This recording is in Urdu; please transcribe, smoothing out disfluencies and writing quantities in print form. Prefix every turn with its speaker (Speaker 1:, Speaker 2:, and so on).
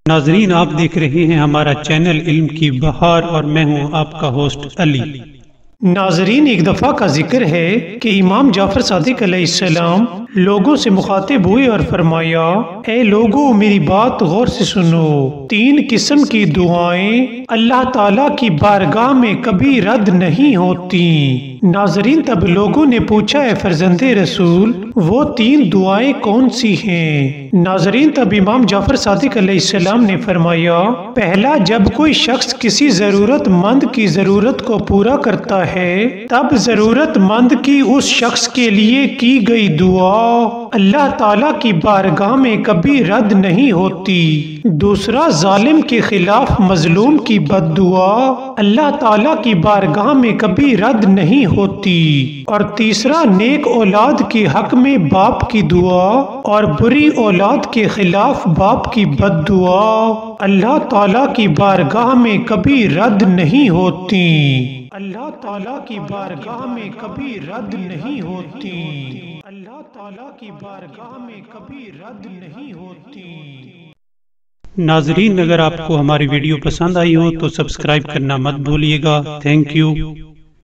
Speaker 1: ناظرین، آپ دیکھ رہے ہیں ہمارا چینل علم کی بہار اور میں ہوں آپ کا ہوسٹ علی۔
Speaker 2: ناظرین، ایک دفعہ کا ذکر ہے کہ امام جعفر صادق علیہ السلام لوگوں سے مخاطب ہوئے اور فرمایا، اے لوگو میری بات غور سے سنو، 3 قسم کی دعائیں اللہ تعالیٰ کی بارگاہ میں کبھی رد نہیں ہوتی۔ ناظرین، تب لوگوں نے پوچھا، اے فرزند رسول، وہ 3 دعائیں کون سی ہیں؟ ناظرین، تب امام جعفر صادق علیہ السلام نے فرمایا، پہلا، جب کوئی شخص کسی ضرورت مند کی ضرورت کو پورا کرتا ہے تب ضرورت مند کی اس شخص کے لیے کی گئی دعا اللہ تعالیٰ کی بارگاہ میں کبھی رد نہیں ہوتی۔ دوسرا، ظالم کے خلاف مظلوم کی بد دعا اللہ تعالیٰ کی بارگاہ میں کبھی رد نہیں ہوتی۔ اور تیسرا، نیک اولاد کے حق میں باپ کی دعا اور بری اولاد کے خلاف باپ کی بد دعا اللہ تعالیٰ کی بارگاہ میں کبھی رد نہیں ہوتی۔ اللہ تعالیٰ کی بارگاہ میں کبھی رد نہیں ہوتی۔ اللہ تعالیٰ کی بارگاہ میں کبھی رد نہیں ہوتی۔
Speaker 1: ناظرین، اگر آپ کو ہماری ویڈیو پسند آئی ہو تو سبسکرائب کرنا مت بھولیے گا۔ Thank you.